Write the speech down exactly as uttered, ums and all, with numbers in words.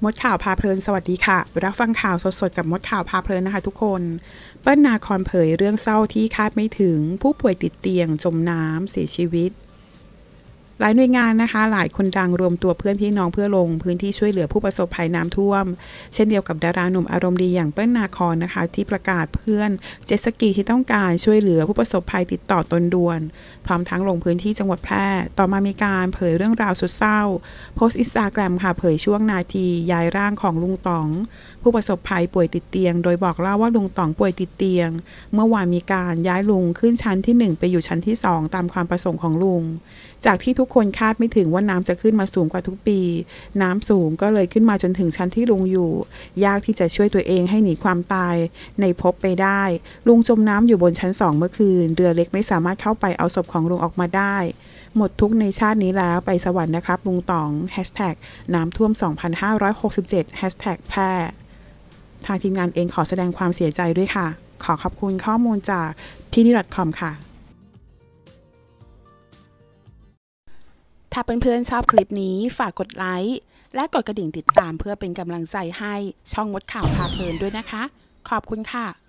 มดข่าวพาเพลินสวัสดีค่ะรับฟังข่าวสดๆกับมดข่าวพาเพลินนะคะทุกคนเปิ้ลนาคอนเผยเรื่องเศร้าที่คาดไม่ถึงผู้ป่วยติดเตียงจมน้ำเสียชีวิตหลายหน่วยงานนะคะหลายคนดังรวมตัวเพื่อนพี่น้องเพื่อลงพื้นที่ช่วยเหลือผู้ประสบภัยน้ำท่วมเช่นเดียวกับดาราหนุ่มอารมณ์ดีอย่างเปิ้ลนาคอนนะคะที่ประกาศเพื่อนเจ็ตสกีที่ต้องการช่วยเหลือผู้ประสบภัยติดต่อตนด่วนพร้อมทั้งลงพื้นที่จังหวัดแพร่ต่อมามีการเผยเรื่องราวสุดเศร้าโพสต์อินสตาแกรมค่ะเผยช่วงนาทีย้ายร่างของลุงต๋องผู้ประสบภัยป่วยติดเตียงโดยบอกเล่าว่าลุงต๋องป่วยติดเตียงเมื่อวานมีการย้ายลุงขึ้นชั้นที่หนึ่งไปอยู่ชั้นที่สองตามความประสงค์ของลุงจากที่ทุกคนคาดไม่ถึงว่าน้ำจะขึ้นมาสูงกว่าทุกปีน้ำสูงก็เลยขึ้นมาจนถึงชั้นที่ลุงอยู่ยากที่จะช่วยตัวเองให้หนีความตายในภพไปได้ลุงจมน้ำอยู่บนชั้นสองเมื่อคืนเรือเล็กไม่สามารถเข้าไปเอาศพของลุงออกมาได้หมดทุกในชาตินี้แล้วไปสวรรค์นะครับลุงต๋องแฮชแท็กน้ำท่วมสองพันห้าร้อยหกสิบเจ็ดแฮชแท็กแพร่ทางทีมงานเองขอแสดงความเสียใจด้วยค่ะขอขอบคุณข้อมูลจากที่นี่ .com ค่ะถ้าเพื่อนๆชอบคลิปนี้ฝากกดไลค์และกดกระดิ่งติดตามเพื่อเป็นกำลังใจให้ช่องมดข่าวพาเพลินด้วยนะคะขอบคุณค่ะ